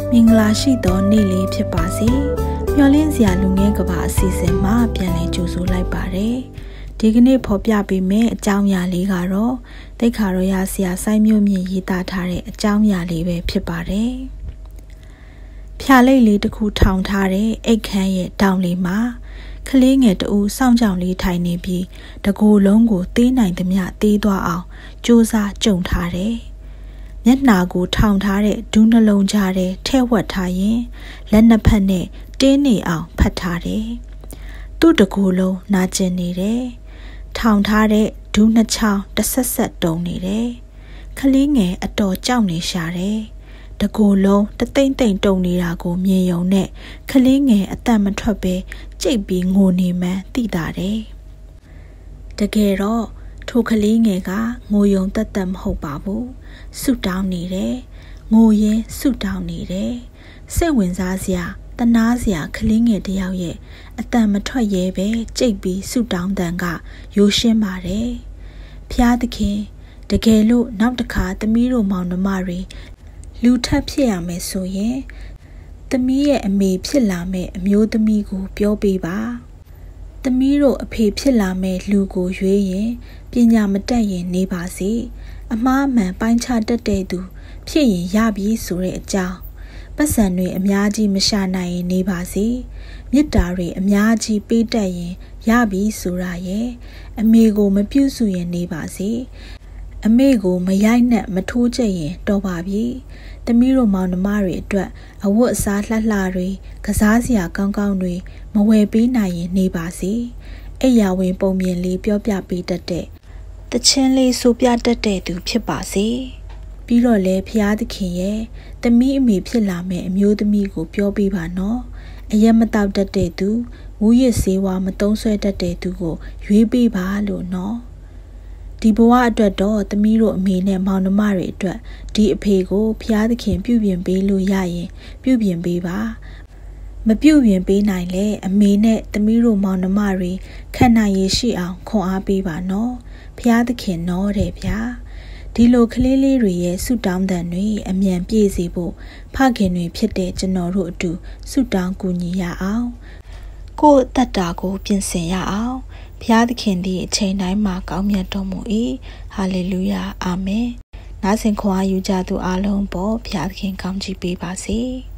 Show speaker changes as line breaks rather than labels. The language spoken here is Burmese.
မင်္ဂလာရှိသောနေ့လေးဖြစ်ပါစေ။မျှော်လင့်စရာလူငယ်ကဘာအစီအစဉ်မှာပြန်လည်ကြိုဆိုလိုက်ပါတယ်။ဒီကနေ့ဖော်ပြပေးမယ့်အကြောင်းအရာလေးကတော့သိက္ခာတော်ရဆရာစိုင်းမျိုးမြင့်ရေးသားထားတဲ့အကြောင်းအရာလေးပဲဖြစ်ပါတယ်။ဖြာလိတ်လေးတစ်ခုထောင်ထားတဲ့အိတ်ခမ်းရဲ့တောင်လေးမှာကလေးငယ်တဦးစောင့်ကြောင်လေးထိုင်နေပြီးတကိုယ်လုံးကိုသေးနိုင်သမျှသေးသွားအောင်ကြိုးစားကြုံထားတယ်။မျက်နှာကိုထောင်ထားတဲ့ဒူးနှလုံးကြားထဲထည့်ဝက်ထားရင်လက်နှစ်ဖက်နဲ့တင်းနေအောင်ဖတ်ထားတယ်။သူ့တကိုယ်လုံးနာကျင်နေတယ်။ထောင်ထားတဲ့ဒူးနှစ်ချောင်းတစ်ဆက်ဆက်တုံနေတယ်။ကလေးငယ်အတော်ကြောက်နေရှာတယ်။တကိုယ်လုံးတသိမ့်သိမ့်တုံနေတာကိုမြင်ယုံနဲ့ကလေးငယ်အသက်မထွက်ပဲကြိတ်ပြီးငိုနေမှန်းသိတာတယ်။တကယ်တော့ထိုကလေးငယ်ကငိုယုံသက်သက်မဟုတ်ပါဘူး။ဆုတောင်းနေတယ်။ငိုရင်းဆုတောင်းနေတယ်။စိတ်ဝင်စားစရာတနာစရာကလေးငယ်တယောက်ရဲ့အတန်မထွက်ရဲပဲကြိတ်ပြီးဆုတောင်းတန်ကရိုးရှင်းပါတယ်။ဖျားသခင်တကယ်လို့နောက်တစ်ခါသမီးတို့မောင်နှမတွေလူထပ်ဖြစ်ရမယ်ဆိုရင်သမီးရဲ့အမေဖြစ်လာမယ့်အမျိုးသမီးကိုပြောပေးပါ။သမီးတို့အဖေဖြစ်လာမယ့်လူကိုရွေးရင်ပညာမတတ်ရင်နေပါစေအမှားမှန်ပိုင်းခြားတတ်တဲ့သူဖြစ်ရင်ရပြီဆိုတဲ့အကြောင်းပတ်စံတွေအများကြီးမရှာနိုင်ရင်နေပါစေမေတ္တာတွေအများကြီးပေးတတ်ရင်ရပြီဆိုတာရဲ့အမေကိုမပြုစုရင်နေပါစေအမေကိုမရိုက်နဲ့မထိုးချက်ရင်တော့ပါပြီသမီးတို့မောင်နှမတွေအတွက်အဝတ်အစားလှလှတွေကစားစရာကောင်းကောင်းတွေမဝယ်ပေးနိုင်ရင်နေပါစေအိယာဝင်ပုံမြင်လေးပြောပြပေးတတ်တဲ့တချင်းလေးဆိုပြတတ်တဲ့သူဖြစ်ပါစေပြီးတော့လေဖျားသခင်ရဲ့သမီးအမေဖြစ်လာမယ့်အမျိုးသမီးကိုပြောပြပါနော်အရက်မတောက်တတ်တဲ့သူဝူရစ်စေးဝါမသုံးဆွဲတတ်တဲ့သူကိုရွေးပေးပါလို့နော်ဒီဘဝအတွက်တော့သမီးတို့အမေနဲ့မောင်နှမတွေအတွက်ဒီအဖေကိုဖျားသခင်ပြုပြင်ပေးလို့ရရင်ပြုပြင်ပေးပါမပြုပြင်ပေးနိုင်လေအမေနဲ့သမီးတို့မောင်နှမတွေခံနိုင်ရရှိအောင်ခွန်အားပေးပါနော်ဖျားသခင်နော်တဲ့ဗျာဒီလိုကလေးလေးတွေရဲ့ဆုတောင်းတန်တွေအမြန်ပြည့်စေဖို့ဖခင်တွေဖြစ်တဲ့ကျွန်တော်တို့အတူဆုတောင်းကူညီရအောင်ကိုယ့်အသက်တာကိုပြင်ဆင်ရအောင်ဘုရားသခင်သည်အချိန်တိုင်းမှာကောင်းမြတ်တော်မူ၏ဟာလေလုယာအာမင်နားဆင်ခွန်အားယူကြသူအလုံးပေါ်ဘုရားသခင်ကောင်းချီးပေးပါစေ